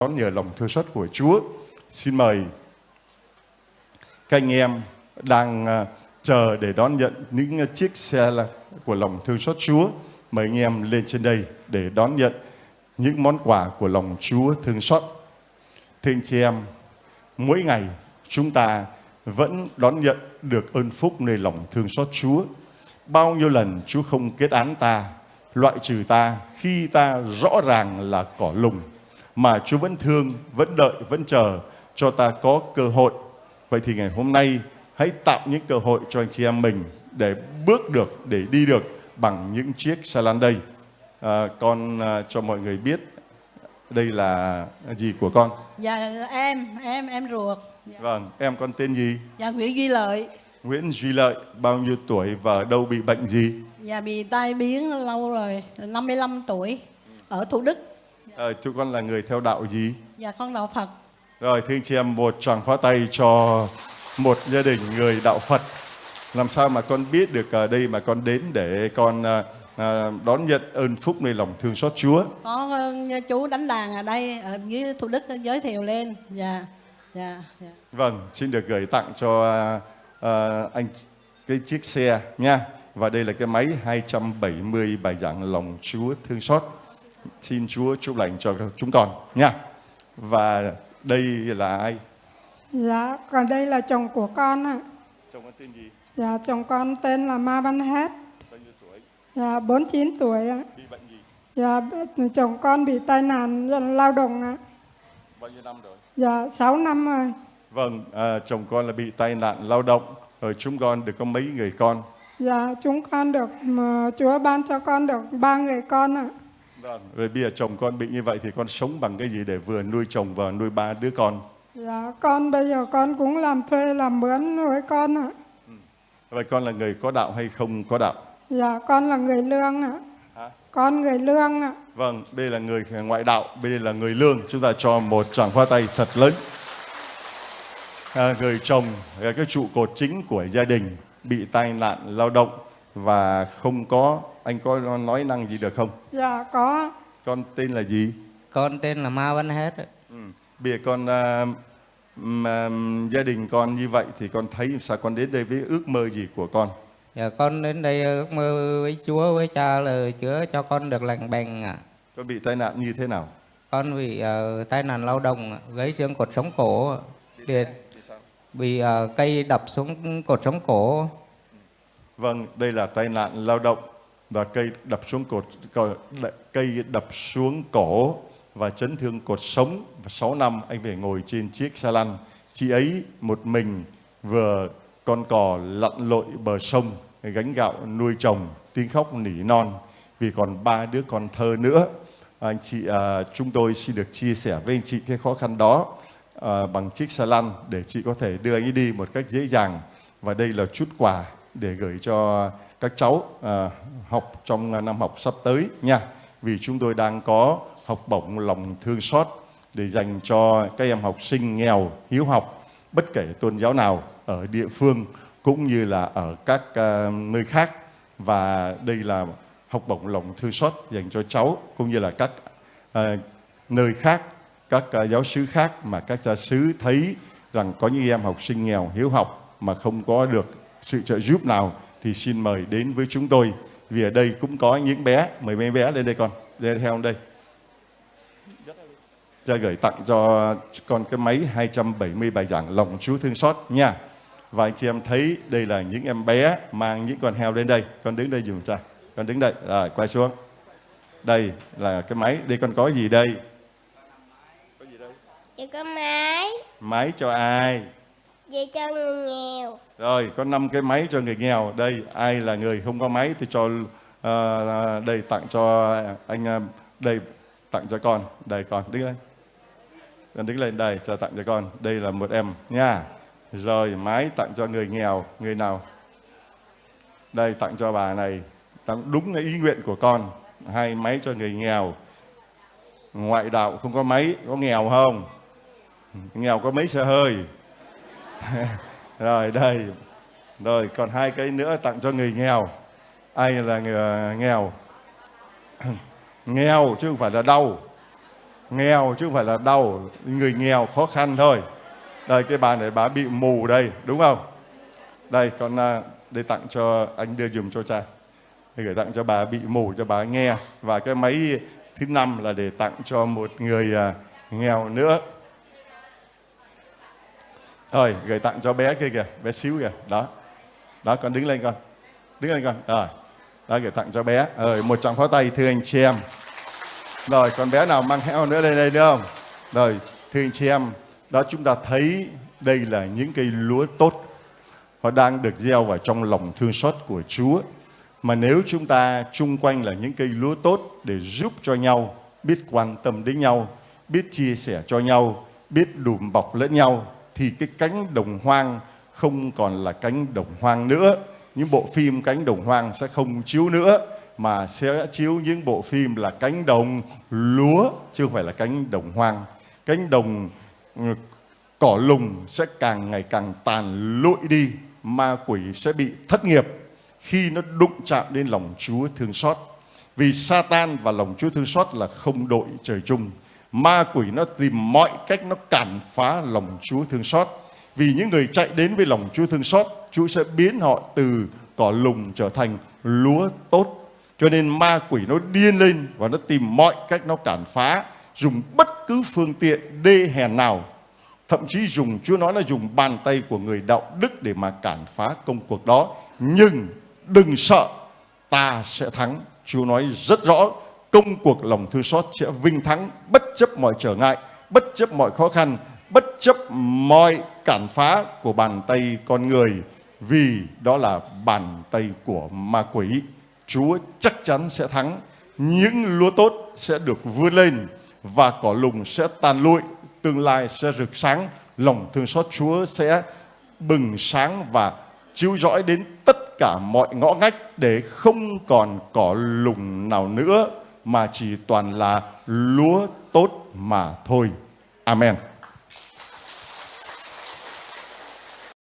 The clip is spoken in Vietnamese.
đón nhờ lòng thương xót của Chúa. Xin mời các anh em đang chờ để đón nhận những chiếc xe của lòng thương xót Chúa. Mời anh em lên trên đây để đón nhận những món quà của lòng Chúa thương xót. Thưa anh chị em, mỗi ngày chúng ta vẫn đón nhận được ơn phúc nơi lòng thương xót Chúa. Bao nhiêu lần Chúa không kết án ta, loại trừ ta khi ta rõ ràng là cỏ lùng, mà Chúa vẫn thương, vẫn đợi, vẫn chờ cho ta có cơ hội. Vậy thì ngày hôm nay hãy tạo những cơ hội cho anh chị em mình để bước được, để đi được bằng những chiếc xe lăn đây. Con cho mọi người biết đây là gì của con? Dạ em ruột. Dạ. Vâng, em con tên gì? Dạ Nguyễn Duy Lợi. Nguyễn Duy Lợi, bao nhiêu tuổi và ở đâu, bị bệnh gì? Dạ bị tai biến lâu rồi, 55 tuổi, ở Thủ Đức. Chú con là người theo đạo gì? Dạ con đạo Phật. Rồi, thưa anh chị em, một tràng pháo tay cho một gia đình người đạo Phật. Làm sao mà con biết được ở đây mà con đến để con đón nhận ơn phúc nơi lòng thương xót Chúa? Có chú đánh đàn ở đây, ở dưới Thủ Đức giới thiệu lên. Dạ. Vâng, xin được gửi tặng cho anh cái chiếc xe nha. Và đây là cái máy 270 bài giảng lòng Chúa thương xót. Xin Chúa chúc lành cho chúng con nha. Và đây là ai? Dạ, còn đây là chồng của con ạ. Chồng con tên gì? Dạ, chồng con tên là Ma Văn Hát. Bao nhiêu tuổi? Dạ, 49 tuổi ạ. Bị bệnh gì? Dạ, chồng con bị tai nạn lao động ạ. Bao nhiêu năm rồi? Dạ, 6 năm rồi. Vâng, chồng con là bị tai nạn lao động. Rồi chúng con được có mấy người con? Dạ, chúng con được, Chúa ban cho con được 3 người con ạ. Vâng, rồi bây giờ chồng con bị như vậy thì con sống bằng cái gì để vừa nuôi chồng và nuôi 3 đứa con? Dạ, con bây giờ con cũng làm thuê làm mướn nuôi con ạ. Vậy con là người có đạo hay không có đạo? Dạ, con là người lương ạ. Hả? Con người lương ạ. Vâng, đây là người ngoại đạo, đây là người lương. Chúng ta cho một tràng pháo tay thật lớn. Người chồng là cái trụ cột chính của gia đình, bị tai nạn lao động và không có, anh có nói năng gì được không? Dạ, có. Con tên là gì? Con tên là Ma Văn Hát. Bây giờ con gia đình con như vậy thì con thấy sao, con đến đây với ước mơ gì của con? Dạ, con đến đây ước mơ với Chúa, với Cha là Chúa cho con được lành bệnh ạ. Con bị tai nạn như thế nào? Con bị tai nạn lao động, gãy xương cột sống cổ, bị cây đập xuống cột sống cổ. Vâng, đây là tai nạn lao động và cây đập xuống cổ và chấn thương cột sống. Và 6 năm anh phải ngồi trên chiếc xe lăn. Chị ấy một mình vừa con cò lặn lội bờ sông, gánh gạo nuôi chồng, tiếng khóc nỉ non vì còn 3 đứa con thơ nữa. Anh chị, chúng tôi xin được chia sẻ với anh chị cái khó khăn đó bằng chiếc xe lăn để chị có thể đưa anh ấy đi một cách dễ dàng. Và đây là chút quà để gửi cho các cháu học trong năm học sắp tới nha. Vì chúng tôi đang có học bổng lòng thương xót để dành cho các em học sinh nghèo, hiếu học, bất kể tôn giáo nào ở địa phương cũng như là ở các nơi khác. Và đây là học bổng lòng thương xót dành cho cháu cũng như là các nơi khác, các giáo xứ khác mà các gia xứ thấy rằng có những em học sinh nghèo, hiếu học mà không có được sự trợ giúp nào thì xin mời đến với chúng tôi. Vì ở đây cũng có những bé, mời mấy bé lên đây con, lên theo đây. Cha gửi tặng cho con cái máy 270 bài giảng lòng Chúa thương xót nha. Và anh chị em thấy đây là những em bé mang những con heo lên đây. Con đứng đây dùm cha. Con đứng đây, rồi quay xuống. Đây là cái máy, đây con có gì đây? Có gì đây? Dạ có máy. Máy cho ai? Dạ cho người nghèo. Rồi, có 5 cái máy cho người nghèo. Đây, ai là người không có máy thì cho đây tặng cho anh, đây tặng cho con. Đây con, đứng lên. Con đứng lên đây, cho tặng cho con. Đây là một em nha. Rồi, máy tặng cho người nghèo. Người nào? Đây, tặng cho bà này. Tặng đúng ý nguyện của con. 2 máy cho người nghèo. Ngoại đạo không có máy, có nghèo không? Nghèo có mấy xe hơi. Rồi đây. Rồi còn 2 cái nữa tặng cho người nghèo. Ai là người nghèo? Nghèo chứ không phải là đau. nghèo chứ không phải là đau, người nghèo khó khăn thôi. Đây cái bà này bà bị mù đây, đúng không? Đây con để tặng cho anh, đưa dùm cho cha. Để gửi tặng cho bà bị mù cho bà nghe. Và cái máy thứ 5 là để tặng cho một người nghèo nữa. Rồi gửi tặng cho bé kia kìa, bé xíu kìa. Đó, đó con đứng lên con, đứng lên con. Rồi, đó gửi tặng cho bé. Rồi một tràng pháo tay thưa anh chị em. Rồi còn bé nào mang heo nữa đây nữa không? Rồi thưa anh chị em, đó chúng ta thấy đây là những cây lúa tốt, họ đang được gieo vào trong lòng thương xót của Chúa. Mà nếu chúng ta chung quanh là những cây lúa tốt để giúp cho nhau, biết quan tâm đến nhau, biết chia sẻ cho nhau, biết đùm bọc lẫn nhau, thì cái cánh đồng hoang không còn là cánh đồng hoang nữa. Những bộ phim cánh đồng hoang sẽ không chiếu nữa, mà sẽ chiếu những bộ phim là cánh đồng lúa, chứ không phải là cánh đồng hoang. Cánh đồng cỏ lùng sẽ càng ngày càng tàn lụi đi, ma quỷ sẽ bị thất nghiệp khi nó đụng chạm đến lòng Chúa thương xót. Vì Satan và lòng Chúa thương xót là không đội trời chung. Ma quỷ nó tìm mọi cách nó cản phá lòng Chúa thương xót. Vì những người chạy đến với lòng Chúa thương xót, Chúa sẽ biến họ từ cỏ lùng trở thành lúa tốt. Cho nên ma quỷ nó điên lên và nó tìm mọi cách nó cản phá, dùng bất cứ phương tiện đê hèn nào. Thậm chí dùng, Chúa nói là dùng bàn tay của người đạo đức để mà cản phá công cuộc đó. Nhưng đừng sợ, ta sẽ thắng. Chúa nói rất rõ, công cuộc lòng thương xót sẽ vinh thắng bất chấp mọi trở ngại, bất chấp mọi khó khăn, bất chấp mọi cản phá của bàn tay con người. Vì đó là bàn tay của ma quỷ. Chúa chắc chắn sẽ thắng. Những lúa tốt sẽ được vươn lên và cỏ lùng sẽ tàn lụi. Tương lai sẽ rực sáng. Lòng thương xót Chúa sẽ bừng sáng và chiếu rọi đến tất cả mọi ngõ ngách, để không còn cỏ lùng nào nữa, mà chỉ toàn là lúa tốt mà thôi. Amen.